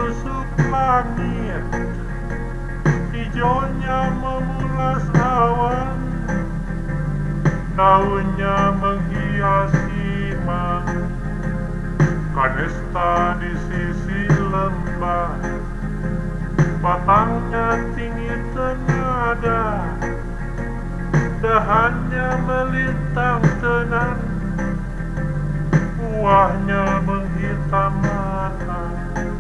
menusuk langit, hijaunya memulas awan, daunnya menghias iman. Kanesta di sisi lembah, Batangnya tinggi tengadah, Dahannya melintang tenang, Buahnya menghitam matang.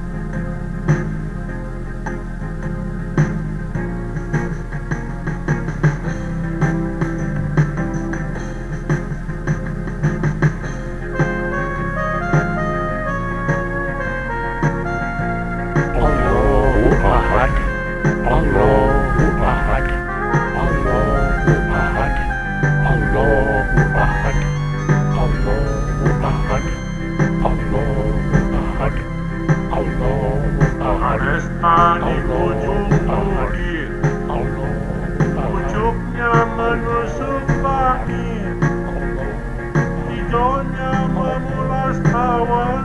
Allahu Ahad, Allahu Ahad, Allahu Ahad, Allahu Ahad, Allahu Ahad, Allahu Ahad, Allahu Ahad. Kanesta di ujung bukit, Pucuknya menusuk langit, Hijaunya memulas awan,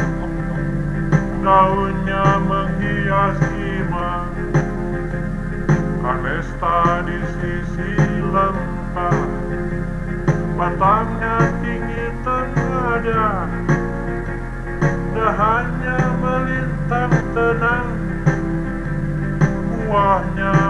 Daunnya menghias iman. Kanesta di sisi lembah, Batangnya tinggi tengadah, Dahannya melintang tenang, Buahnya